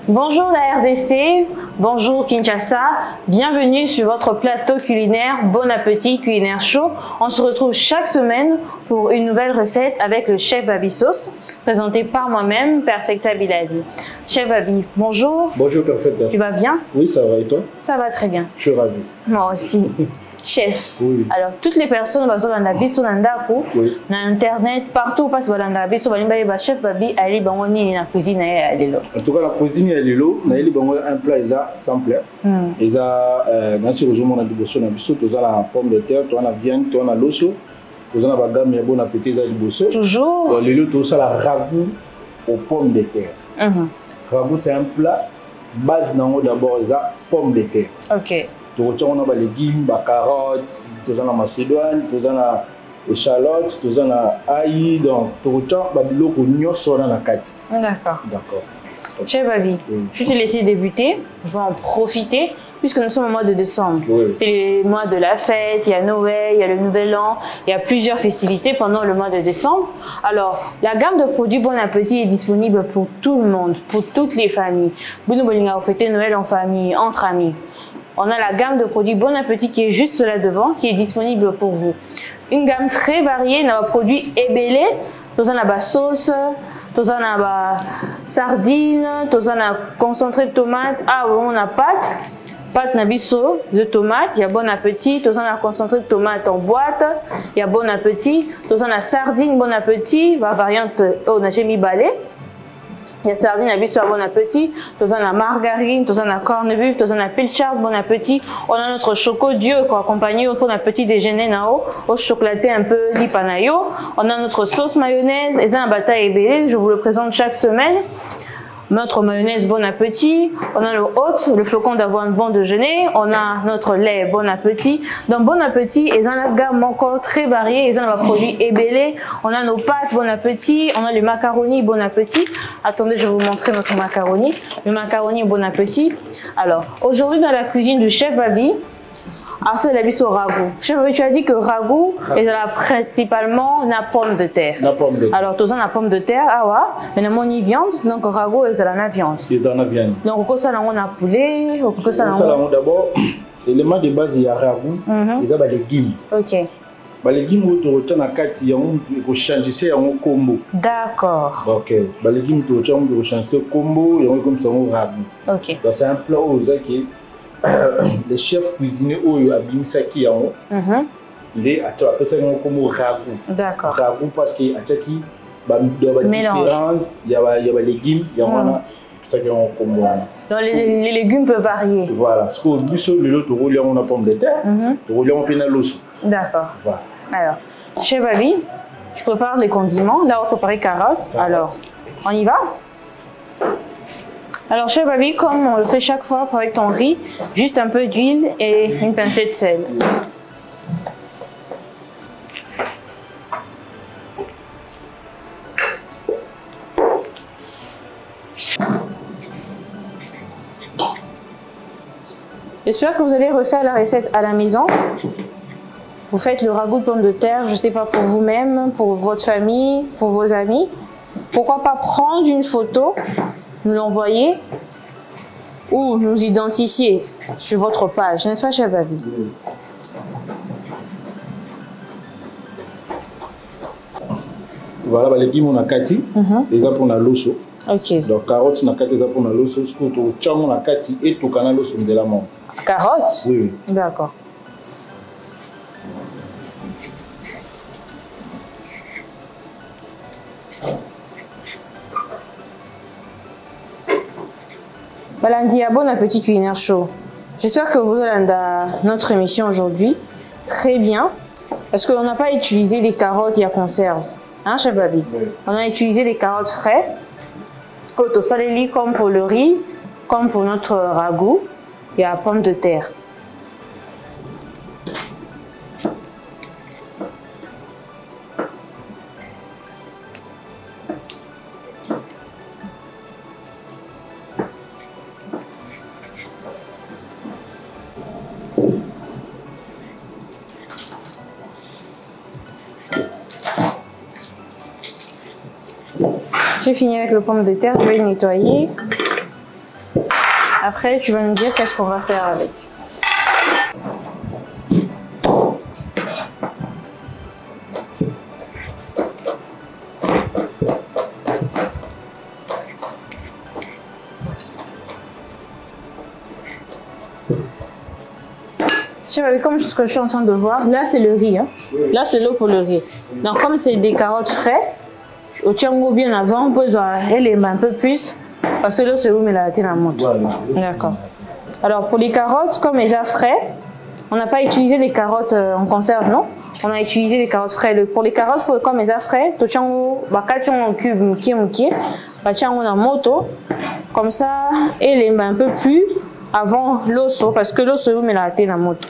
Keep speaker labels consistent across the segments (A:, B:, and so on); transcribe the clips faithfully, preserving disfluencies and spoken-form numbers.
A: Bonjour la R D C, bonjour Kinshasa, bienvenue sur votre plateau culinaire Bon Appétit Culinaire Show. On se retrouve chaque semaine pour une nouvelle recette avec le chef Babi Sauce, présenté par moi-même, Perfecta Biladi. Chef Babi, bonjour.
B: Bonjour Perfecta.
A: Tu vas bien?
B: Oui, ça va et toi?
A: Ça va très bien.
B: Je suis ravi.
A: Moi aussi. Chef,
B: oui.
A: Alors toutes les personnes qui sont dans la vie sur l'andako,
B: oui.
A: dans internet, partout parce que dans la vie sur l'andako, chef Babi ali bango ni na cuisine à lelo.
B: En tout cas la cuisine à lelo, na eli bango un plat eza simple. Eza dans ce jour on a du bosso na biso, tu as la pomme de terre, tu as la viande, tu as la loso, tu as la bagame ya bon appétit eza du bosso.
A: Toujours.
B: Dans lelo tu as la ragoût aux pommes de terre. Mm Ragoût c'est un plat base nango d'abord eza pomme de terre.
A: OK.
B: Tu as des légumes, des carottes, tu as la macédoine, tu as la échalote, tu as la ail, donc tu as des oignons sur la carte.
A: D'accord.
B: D'accord.
A: Chef Babi, oui. Je vais te laisser débuter, je vais en profiter puisque nous sommes au mois de décembre. Oui. C'est le mois de la fête, il y a Noël, il y a le Nouvel An, il y a plusieurs festivités pendant le mois de décembre. Alors, la gamme de produits Bon Appétit est disponible pour tout le monde, pour toutes les familles. Vous pouvez fêter Noël en famille, entre amis. On a la gamme de produits Bon Appétit qui est juste là devant, qui est disponible pour vous. Une gamme très variée, on a des produits ébélés, on a la sauce, on a la sardine, on a la concentré de tomate, ah on a pâte, pâte nabiso de tomate, il y a Bon Appétit, on a la concentré de tomate en boîte, il y a Bon Appétit, on a la sardine Bon Appétit, la variante on a mis balai. Il y a sardine à biso Bon Appétit, tu as la margarine, tu as la corned-beef, tu as la pilchard Bon Appétit. On a notre choco Dieu qui accompagné pour un petit déjeuner nao, au chocolaté un peu lipanayo. On a notre sauce mayonnaise et un bataille ébélé, je vous le présente chaque semaine. Notre mayonnaise Bon Appétit, on a le hôte, le flocon d'avoine Bon Déjeuner, on a notre lait Bon Appétit. Dans Bon Appétit, ils ont la gamme encore très variée, ils ont les produits ébélés, on a nos pâtes Bon Appétit, on a le macaroni Bon Appétit. Attendez, je vais vous montrer notre macaroni, le macaroni Bon Appétit. Alors, aujourd'hui dans la cuisine du chef Babi, alors c'est la bise au ragoût. Chef Babi, tu as dit que ragoût est principalement la pomme de terre.
B: La pomme de terre.
A: Alors, tu as la pomme de terre, ah ouais, mais on y viande, donc ragoût est la viande.
B: C'est la viande.
A: Donc, on a on a poulet, on
B: ça d'abord, l'élément de base il y a ragoût, il y a des légumes.
A: OK.
B: Les légumes tu retiens la carte, il y a un changer un combo.
A: D'accord.
B: OK. Les légumes tu retiens un changer combo, il y a comme ça un ragoût.
A: OK.
B: Donc c'est un plat où qui les chefs cuisiniers où il y a bimisaki en il est à ça comme ragoût.
A: D'accord.
B: Ragoût parce qu'il y a qui bah différence, il y a il y a les légumes, il y a un ça qui est un combo.
A: Donc les, les légumes peuvent varier.
B: Voilà, ce qu'on dit sur le lot tu on a pomme de terre, tu roules on peine l'os.
A: D'accord.
B: Voilà.
A: Alors, chef Babi, je prépare les condiments. Là, on va préparer carottes. Alors, on y va? Alors, chef Babi, comme on le fait chaque fois avec ton riz, juste un peu d'huile et une pincée de sel. J'espère que vous allez refaire la recette à la maison. Vous faites le ragoût de pommes de terre, je ne sais pas, pour vous-même, pour votre famille, pour vos amis. Pourquoi pas prendre une photo, nous l'envoyer ou nous identifier sur votre page, n'est-ce pas, chef Babi?
B: Voilà, les légumes on a kati, les autres on a l'osso.
A: OK.
B: Donc carottes on a kati, les autres on a l'osso, ce que tu as on a kati et tout canal l'osso de la main.
A: Carottes?
B: Oui.
A: D'accord. Balandi, Bon Appétit Culinaire Show. J'espère que vous allez dans notre émission aujourd'hui très bien parce qu'on n'a pas utilisé les carottes et à conserve. Hein, chef Babi? Oui. On a utilisé les carottes frais, comme pour le riz, comme pour notre ragoût et la pomme de terre. J'ai fini avec le pomme de terre, je vais le nettoyer. Après, tu vas nous dire qu'est-ce qu'on va faire avec. Comme ce que je suis en train de voir, là c'est le riz. Hein. Là c'est l'eau pour le riz. Donc comme c'est des carottes frais, au tiango bien avant, on peut les un peu plus parce que l'eau c'est où mais la tête la monte. D'accord. Alors pour les carottes, comme les a frais, on n'a pas utilisé les carottes en conserve, non? On a utilisé les carottes frais. Pour les carottes, comme les a frais, au tiango, bakati on cube mukie mukie, bakati on a moto, comme ça, et les un peu plus avant l'osso parce que l'eau c'est où mais la tête la monte.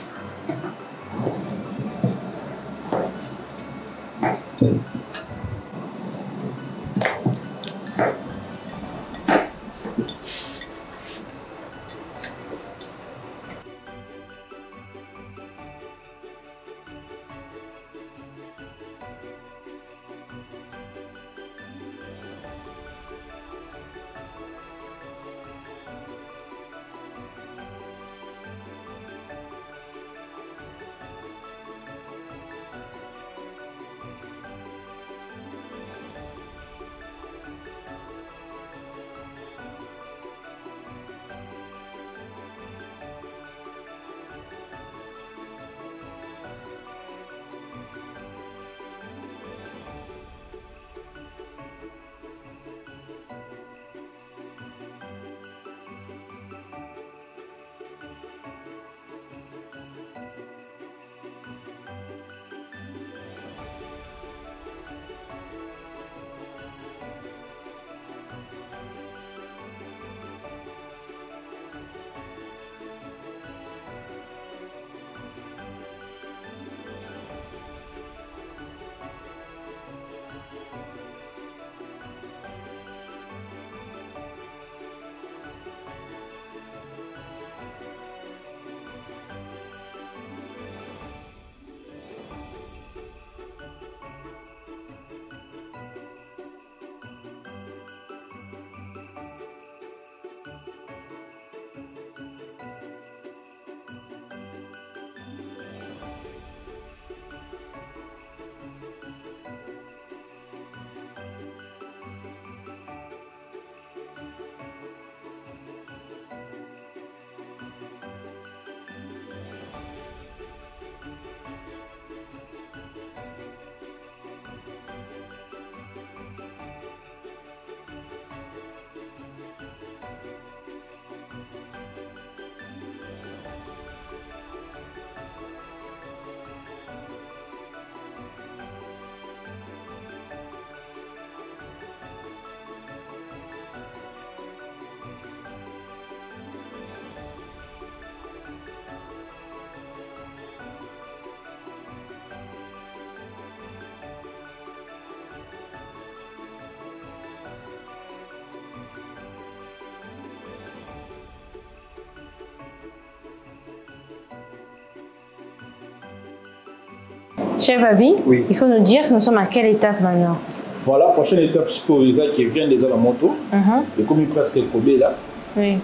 A: Chef Abi, oui. Il faut nous dire que nous sommes à quelle étape maintenant?
B: Voilà, prochaine étape, c'est pour les qui viennent déjà la moto. Et comme il presque est là, oui.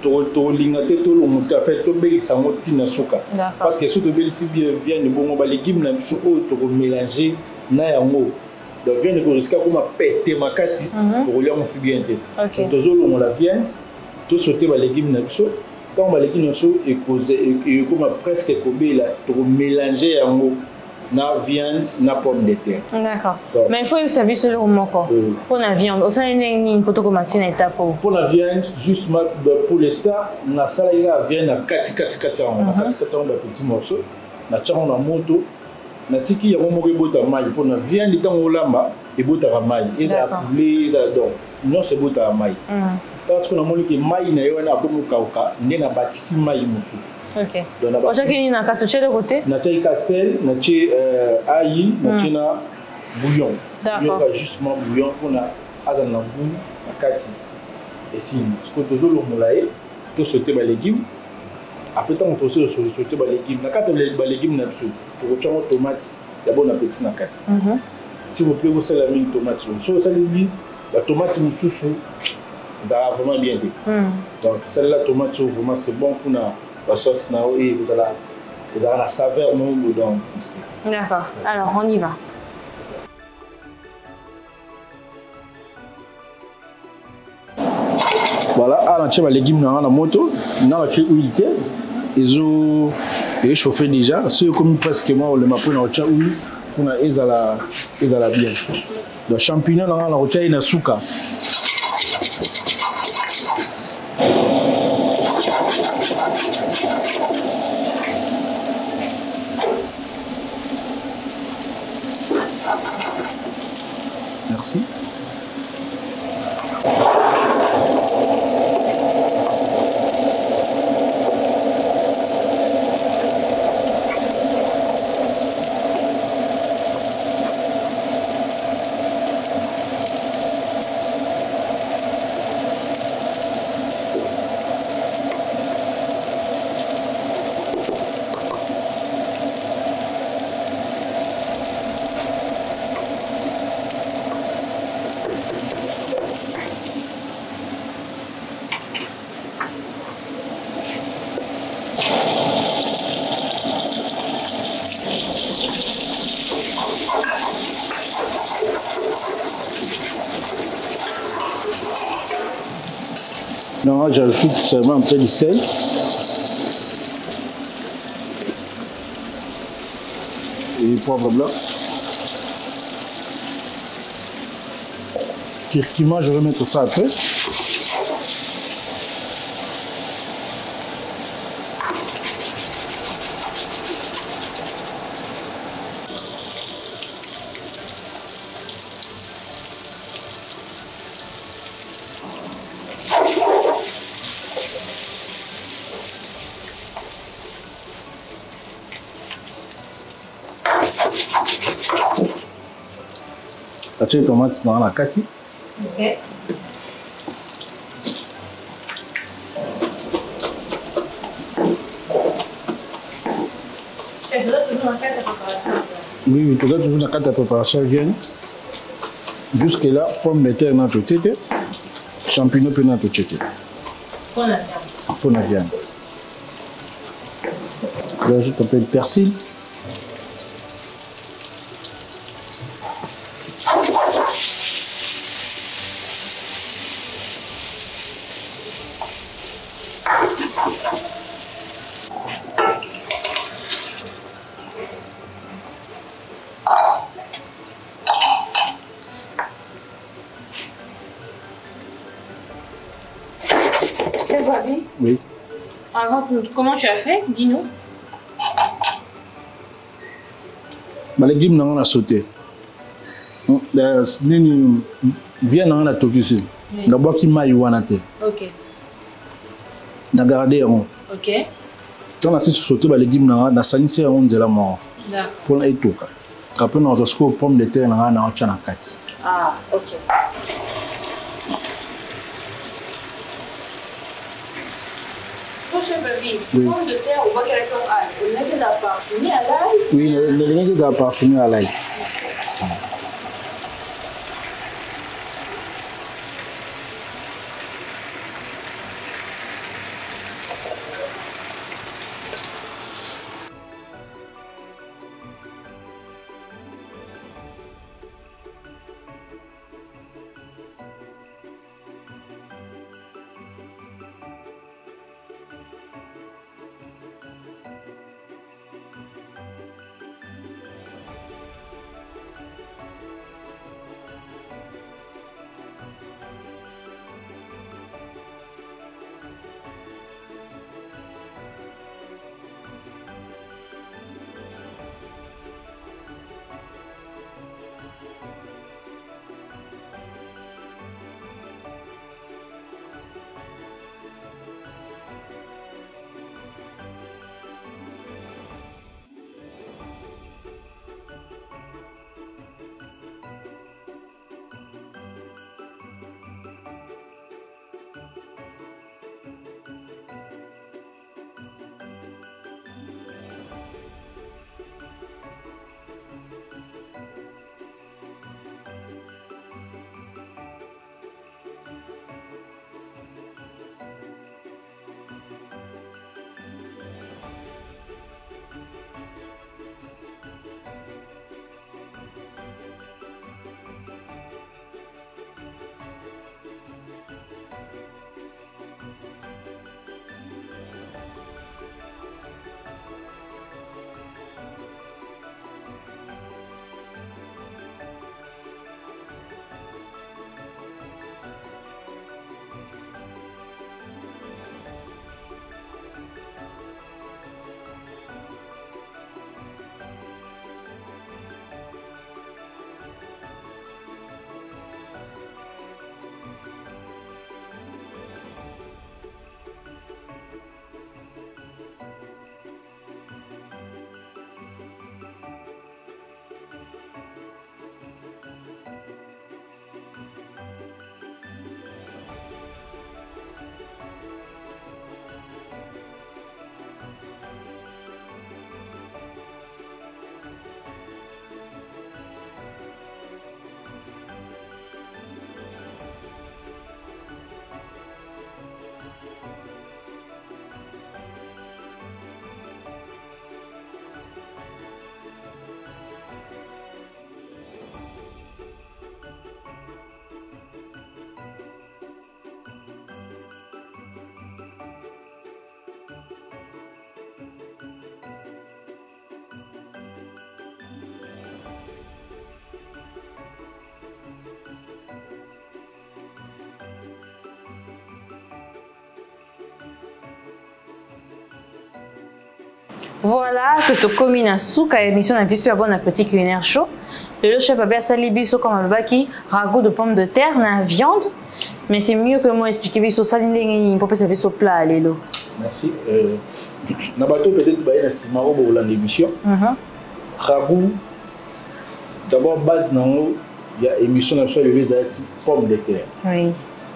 B: Parce que surtout si bien vient de bon les légumes là sont autres mélanger na yango. Donc vient de risquer comme péter ma casse pour lui on bien OK. Donc on la vient, tout sauter les légumes là quand on les légumes et causer et comme presque kobé là pour mélanger yango. Na viande, na pomme de terre.
A: D'accord. Mais il faut que ça vienne au moko. Pour la viande, au sein d'une poto comme une étape.
B: Pour la viande, juste pour l'instant, na salade la viande na kati kati kati on a kati kati on a petit morceau. Na chamo na moto. Na tiki ya momo ke bota maille pour la viande tant au lamba et bota maille. Et ça poulet, ça donc. Non c'est bota maille. Parce que na moni ke maille na yo na ko mu kauka, ne na batisi maille mususu.
A: Ok. Donc, chacun n'a qu'à toucher le côté.
B: Na tchay kassel, na tchay aïe, na tchay na bouillon.
A: D'accord.
B: Il y a justement bouillon pour na azan na bou, na kati. Et si, parce que toujours le moulaye, tout sauter les légumes. Après tant on sauter sauter les légumes. Na kati les légumes na dessous. Pour que tu tomates, il y a bon appétit na kati. S'il vous plaît, vous savez la mine tomate. Si vous savez la tomate moussou, ça va vraiment bien. Mm. Donc, celle-là, tomate, vraiment, c'est bon pour la sauce. Et vous avez la saveur non dedans.
A: D'accord. Alors, on y va.
B: Voilà, à l'entier, les légumes dans la moto, dans la huile, ils ont chauffé déjà. C'est comme presque moi, on les m'a pris dans la huile, on a ils à la ils à la bien. Les champignons dans la route, il y a souka. Merci. Non, j'ajoute seulement un peu de sel. Et poivre blanc. Curcuma, je vais mettre ça après. Tu as les tomates dans la kati.
A: Ok. Et toujours toujours dans la carte de préparation.
B: Oui, oui, toujours toujours dans la carte de préparation vienne. Jusque là, pomme de terre dans tout tête, champignons puis dans tout tête.
A: Pour la viande.
B: Pour la viande. J'ajoute un peu de persil. Oui.
A: Alors, comment tu as fait? Dis-nous.
B: Les légumes on a sauté. Viens dans la tokisi. D'abord qui m'a eu
A: Ok.
B: Na garder on.
A: Ok.
B: Quand on a sauté les légumes on a salissé on de la mort.
A: D'accord.
B: Pour les tout. Après on a score pomme de terre on a on a quatre.
A: Ah, ok. Oui. Pomme de terre, on voit qu'elle est comme ail. Le nez de parfumé à l'ail.
B: Oui, le nez de parfumé à l'ail.
A: Voilà, que tu commis dans souka émission d'un pistou à bon appétit culinaire chaud. Le chef a bien sali biso comme un baki, ragoût de pommes de terre, na viande. Mais c'est mieux que moi expliquer biso sali n'engi pour passer biso plat à l'élo.
B: Merci. Euh, na bateau peut-être bailler na sima au bout de l'émission. Ragoût. D'abord base nango, il y a émission na sur le pommes de terre.
A: Oui.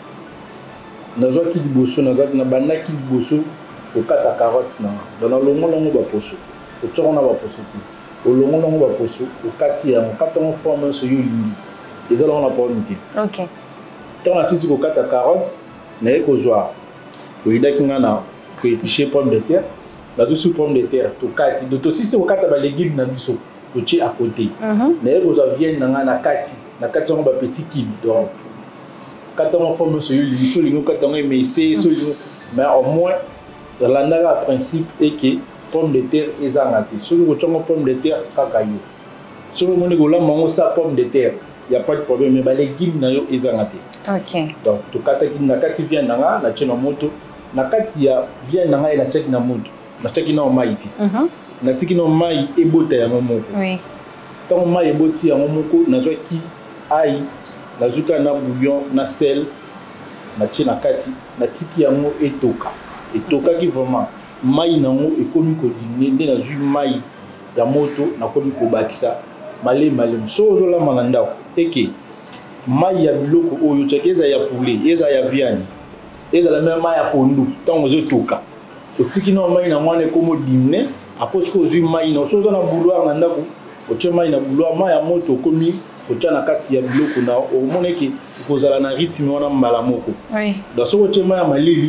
B: Na zo ki liboso na zo na bana ki liboso au kata carottes na. Dans le longo longo ba poso. Au tchona ba poso ti. Au longo longo ba poso au kati ya kata on forme so yo limi. Les autres on a pas unité.
A: OK.
B: Tant na sisi ko kata carottes na eko zoa. Ko ida kinga na ko épicher pommes de terre. Na zo sous pommes de terre to kati. Do to sisi ko kata ba légumes na biso. To ti à côté. Na eko zo vienne na na kati. Na kati on ba petit kib donc quand on forme ce lieu, quand on est messé, mais au moins, le principe est que pomme de terre est arrêtée. Si vous avez pomme de terre, cacaillou. Si vous avez une pomme de terre, il n'y a pas de problème, mais les légumes sont arrêtés.
A: Ok.
B: Donc, quand tu viens dans la moto, quand tu viens dans la moto, tu viens dans la maïti. Tu viens dans la maïti et boté à mon mot. Oui. Quand on maïti et boté à mon mot, tu as aïe. Na zuka na bouillon na sel na ti na kati na tiki yango etoka etoka ki vraiment mai nango ekomi ko dîner na zu mai ya moto na komi ko bakisa malé malé so zo la mananda eke mai ya biloko oyo tsekeza ya poulet eza ya viande eza la même mai ya pondu tango zo toka otiki na mai na mwana ko mo dîner apos ko zu mai na so zo na bouloir na ndako o tche mai na bouloir mai ya moto komi au na kati ya biloko na o moneki kozala na rythme wana mbala moko. Oui. Donc so ko ma malili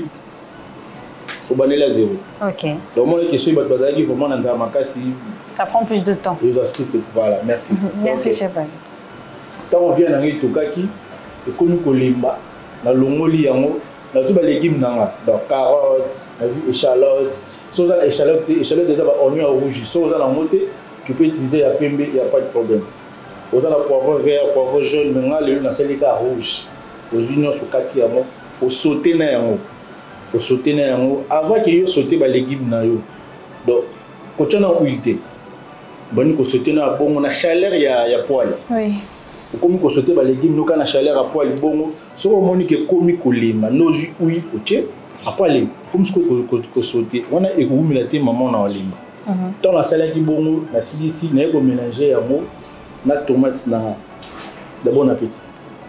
B: au banela zéro. OK. Donc moneki so bato bazaki vraiment na makasi.
A: Ça prend plus de temps.
B: Les astuces voilà, merci.
A: Merci chef.
B: Quand on vient na ngitokaki e komi ko limba na longoli yango na zuba légumes nanga donc carottes, na vu échalotes, so za échalotes, échalotes déjà ba oignon rouge, so za na moté, tu peux utiliser ya pembe, il y a pas de problème. Vous avez le poivron vert, poivron jaune, maintenant le naselika rouge. Aux unions sur kati yamo, au sauter na yamo, au sauter na yamo. Avant que yo sauter ba légumes na yo. Donc, quand on a huile, bon ko sauter na bon, on a chaleur ya ya poêle. Oui. Comme ko sauter ba légumes, nous quand on a chaleur à poêle bon, so au moni que komi ko lima, nos huile au tché, après comme ce que ko sauter, on a égoumilate maman na lima. Tant la salade qui bon, la silici, na ko mélanger yamo. Na tomate na de bon appétit.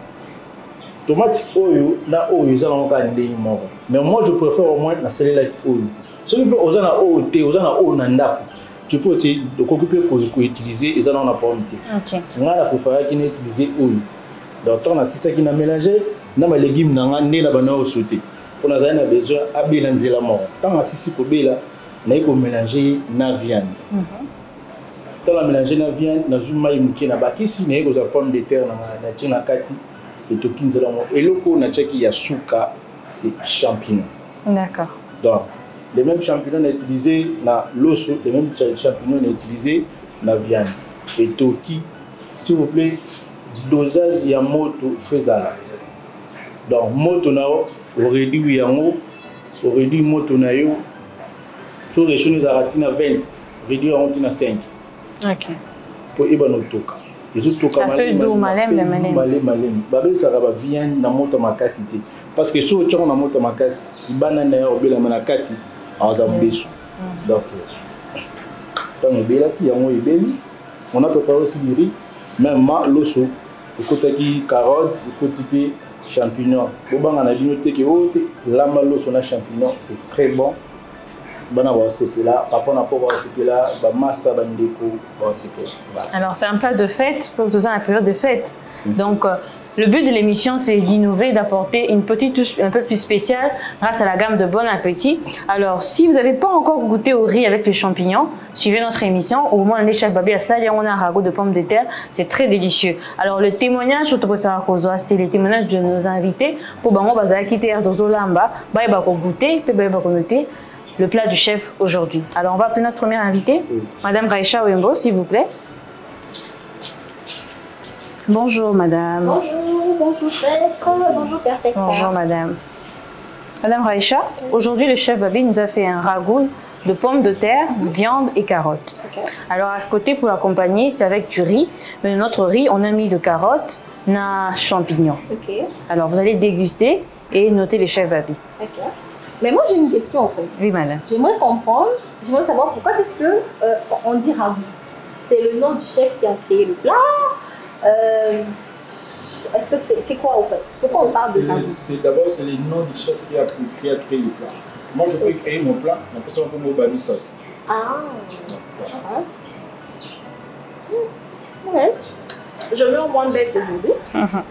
B: Tomate oyo na oyo za na ka ndé moko. Mais moi je préfère au moins la celle-là oyo. Si tu peux oser na oyo té, oser na oyo na ndako. Tu peux te occuper pour utiliser et ça na pas honte. OK. Moi la préfère qui n'utiliser oyo. Donc on a c'est ça qui n'a mélangé na ma légumes na ndé na bana au sauté. On a besoin abela nzela moko. Tant asisi ko bela na ko mélanger na viande. Mhm. Dans la mélanger na viande na zuma imuki na bakisi na eko za pomme de terre na na tina kati et to kinzela mo eloko na cheki ya suka c'est champignons. D'accord. Donc les mêmes champignons na utilisé na l'osso, les mêmes champignons na utilisé na viande et toki s'il vous plaît dosage ya moto faisala. Donc moto na o réduit yango o réduit moto na yo sur les choses à ratina vingt réduit en tina cinq. OK. Pour ibano toka. Les autres toka malem malem malem malem malem. Babé ça va viande na moto makasité. Parce que sur tchon na moto makasi, ibana na yo bela manakati aza mbesu. Donc donc bela ki yango ebeli. On a préparé aussi du riz, même ma loso, côté qui carottes, côté pi champignons. Bobanga na binote ki ote, lama loso na champignons, c'est très bon. Alors
A: c'est un plat de fête pour tout ça la période de fête. Merci. Donc euh, le but de l'émission c'est d'innover, d'apporter une petite touche un peu plus spéciale grâce à la gamme de Bon Appétit. Alors si vous n'avez pas encore goûté au riz avec les champignons, suivez notre émission. Au moins les chefs babé à salia on a un ragoût de pommes de terre, c'est très délicieux. Alors le témoignage je te préfère à cause c'est les témoignages de nos invités pour bango bazala quitter d'ozolamba, ba ba ko goûter, pe ba ko noter le plat du chef aujourd'hui. Alors on va appeler notre première invitée, oui. Madame Raïcha Wembo, s'il vous plaît. Bonjour madame.
C: Bonjour, bonjour chef, bonjour perfectement.
A: Bonjour madame. Madame Raïcha, aujourd'hui le chef Babi nous a fait un ragoût de pommes de terre, viande et carottes. Okay. Alors à côté pour l'accompagner, c'est avec du riz. Mais notre riz, on a mis de carottes, na champignons. Okay. Alors vous allez déguster et noter les chefs Babi.
C: Okay. Mais moi j'ai une question en fait.
A: Oui madame.
C: J'aimerais comprendre, j'aimerais savoir pourquoi est-ce que euh, on dit ragoût. C'est le nom du chef qui a créé le plat. Euh, Est-ce que c'est c'est quoi en fait? Pourquoi on parle de ragoût?
B: D'abord c'est le nom du chef qui a, qui a créé le plat. Moi je peux créer mon plat, on peut savoir comment Babi sauce.
C: Ah. Ah. Ouais. Je mets au moins bête aujourd'hui. Uh-huh.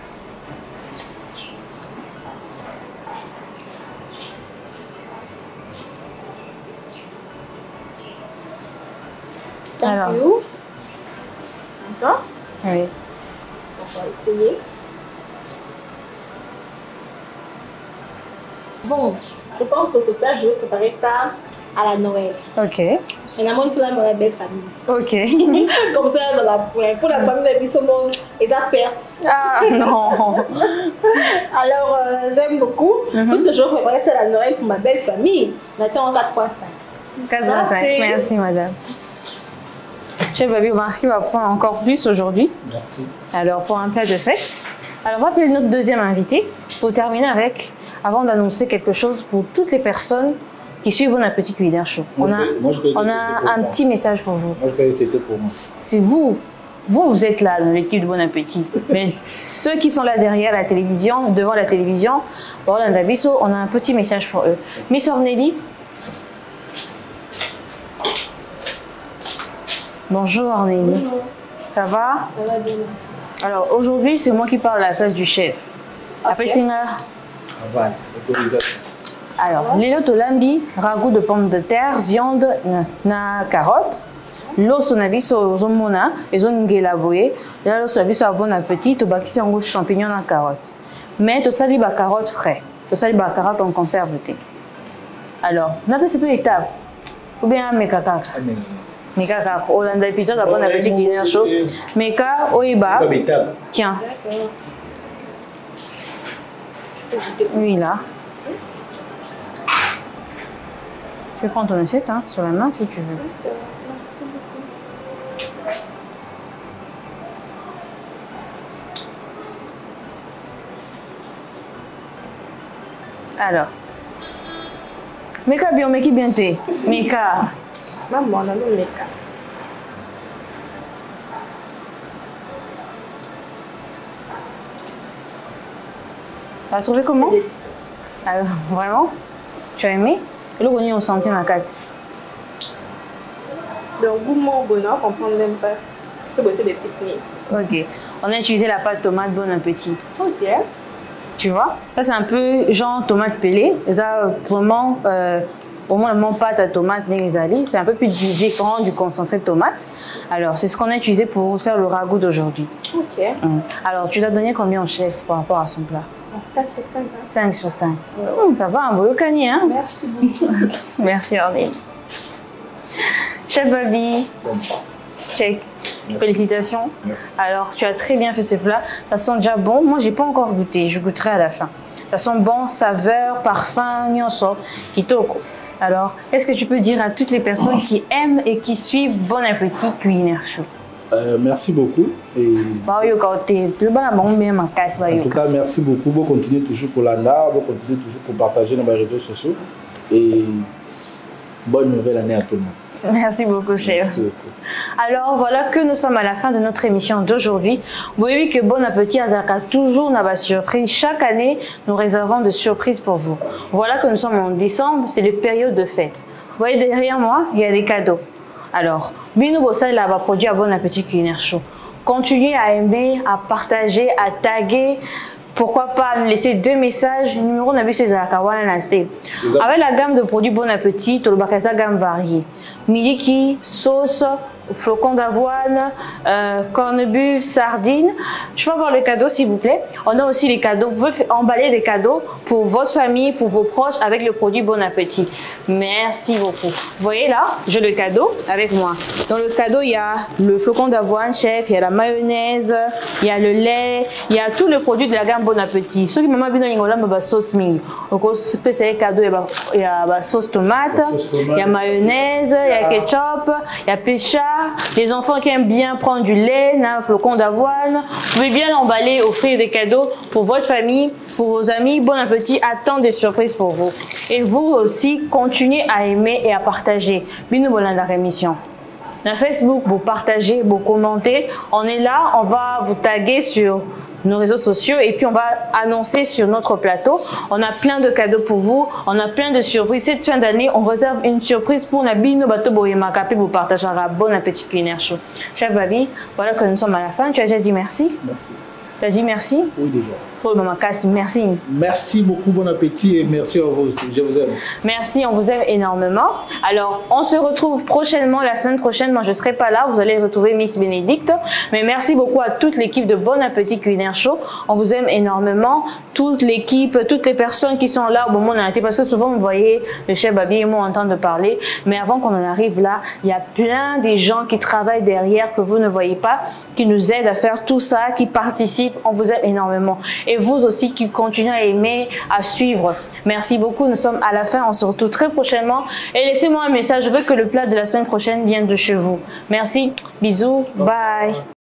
C: Thank
A: Alors.
C: you. D'accord?
A: Oui.
C: On va essayer. Bon, je pense que ce plat, je vais préparer ça à la Noël.
A: Ok.
C: Finalement, il faut la la belle famille.
A: Ok.
C: Comme ça, dans la poêle. Pour la famille, ils sont bons et ça perd.
A: Ah non.
C: Alors, euh, j'aime beaucoup. Mm-hmm. Puisque je vais préparer ça à la Noël pour ma belle famille. Maintenant, quatre point cinq.
A: quatre point cinq. Merci, madame. Chef Babi, Marquis va prendre encore plus aujourd'hui.
B: Merci.
A: Alors, pour un plat de fête. Alors, on va appeler notre deuxième invité pour terminer avec, avant d'annoncer quelque chose pour toutes les personnes qui suivent Bon Appétit Culinaire Show.
B: Moi,
A: on a,
B: moi, je
A: on a un
B: moi.
A: petit message pour vous.
B: Moi, je peux c'était pour moi.
A: C'est vous. Vous, vous êtes là dans l'équipe de Bon Appétit. Mais ceux qui sont là derrière la télévision, devant la télévision, on a un petit message pour eux. Miss Ornélie. Bonjour Ornélie.
C: Bonjour.
A: Ça va?
C: Ça va bien.
A: Alors aujourd'hui, c'est moi qui parle à la place du chef. Après, c'est une...
B: Voilà, autorisation.
A: Alors, Lélo Tolambi, ragoût de pommes de terre, viande na, na carotte. L'eau sonabiso zomona et zongela boye. Là, l'eau sonabiso a bon appétit, to bakisi en champignons na carotte. Mais to sali ba carotte frais. To sali ba carotte en conserve thé. Alors, n'a pas c'est pas étape. Ou bien mekaka. Mekaka. Olanda épisode à Bon Appétit Culinaire Show. Meka oiba. Tiens. Oui là. Tu peux prendre ton assiette hein, sur la main si tu veux. Alors. Meka bien, meki bien t'es. Meka.
C: Maman, on a le meka.
A: T'as trouvé comment? Alors, vraiment? Tu as aimé? Et le on sentit la carte.
C: Donc, goût mon bonheur, on comprend même pas. C'est beauté des piscines.
A: Ok. On a utilisé la pâte tomate Bon Appétit.
C: Ok.
A: Tu vois? Ça, c'est un peu genre tomate pelée. Et ça, vraiment, euh, au moins, mon pâte à tomate, c'est un peu plus différent du concentré de tomate. Alors, c'est ce qu'on a utilisé pour faire le ragoût d'aujourd'hui.
C: Ok.
A: Hum. Alors, tu l'as donné combien au chef par rapport à son plat?
C: cinq sur cinq. Hein.
A: cinq sur cinq. Ouais. Hum, ça va, un beau cani, hein?
C: Merci beaucoup.
A: Merci, Orné. Chef Babi.
B: Bon.
A: Check.
B: Merci.
A: Félicitations.
B: Merci.
A: Alors, tu as très bien fait ce plat. Ça sent déjà bon. Moi, j'ai pas encore goûté. Je goûterai à la fin. Ça sent bon, saveur, parfum, nyonso, kitoko. Alors, est-ce que tu peux dire à toutes les personnes qui aiment et qui suivent Bon Appétit Culinaire Show?
B: Euh, merci beaucoup. Et...
A: En
B: tout cas, merci beaucoup. Vous continuez toujours pour l'Anda, vous continuez toujours pour partager dans les réseaux sociaux. Et bonne nouvelle année à tout le monde.
A: Merci beaucoup, chef.
B: Merci beaucoup.
A: Alors, voilà que nous sommes à la fin de notre émission d'aujourd'hui. Vous voyez que Bon Appétit Azaka toujours n'a pas surprise. Chaque année, nous réservons de surprises pour vous. Voilà que nous sommes en décembre, c'est les périodes de fête. Vous voyez derrière moi, il y a des cadeaux. Alors, Binou Bossal va produire Bon Appétit Culinaire Show. Continuez à aimer, à partager, à taguer. Pourquoi pas nous laisser deux messages. Numéro n'a vu ces Avec la gamme de produits Bon Appétit, tu as la gamme variée. Miliki, sauce, flocons d'avoine, euh, corned-beef, sardines. Je peux avoir le cadeau s'il vous plaît. On a aussi les cadeaux. Vous pouvez emballer des cadeaux pour votre famille, pour vos proches avec le produit Bon Appétit. Merci beaucoup. Vous voyez là, j'ai le cadeau avec moi. Dans le cadeau, il y a le flocon d'avoine, chef, il y a la mayonnaise, il y a le lait, il y a tous les produits de la gamme Bon Appétit. Ceux qui m'ont bien dit la sauce ming. Donc, c'est cadeau, il y a la sauce tomate, il y a mayonnaise, il y a ketchup, il y a pécha. Les enfants qui aiment bien prendre du lait, un flocon d'avoine, vous pouvez bien l'emballer, offrir des cadeaux pour votre famille, pour vos amis. Bon appétit, attend des surprises pour vous. Et vous aussi, continuez à aimer et à partager. Binou Bolanda rémission. Dans Facebook, vous partagez, vous commentez. On est là, on va vous taguer sur nos réseaux sociaux et puis on va annoncer sur notre plateau. On a plein de cadeaux pour vous, on a plein de surprises. Cette fin d'année, on réserve une surprise pour Nabino Bato Boyemaka puis vous partagera. Bon appétit culinaire chaud. Chef Babi, voilà que nous sommes à la fin. Tu as déjà dit merci? Merci. Tu as dit merci? Oui, déjà. Merci.
B: Merci beaucoup, bon appétit et merci à vous aussi. Je vous aime.
A: Merci, on vous aime énormément. Alors, on se retrouve prochainement, la semaine prochaine. Moi, je ne serai pas là. Vous allez retrouver Miss Bénédicte. Mais merci beaucoup à toute l'équipe de Bon Appétit Culinaire Show. On vous aime énormément. Toute l'équipe, toutes les personnes qui sont là au moment où on a été. Parce que souvent, vous voyez le chef Babi et moi entendre parler. Mais avant qu'on en arrive là, il y a plein de gens qui travaillent derrière que vous ne voyez pas, qui nous aident à faire tout ça, qui participent. On vous aime énormément. Et vous aussi qui continuez à aimer, à suivre. Merci beaucoup. Nous sommes à la fin. On se retrouve très prochainement. Et laissez-moi un message. Je veux que le plat de la semaine prochaine vienne de chez vous. Merci. Bisous. Bye.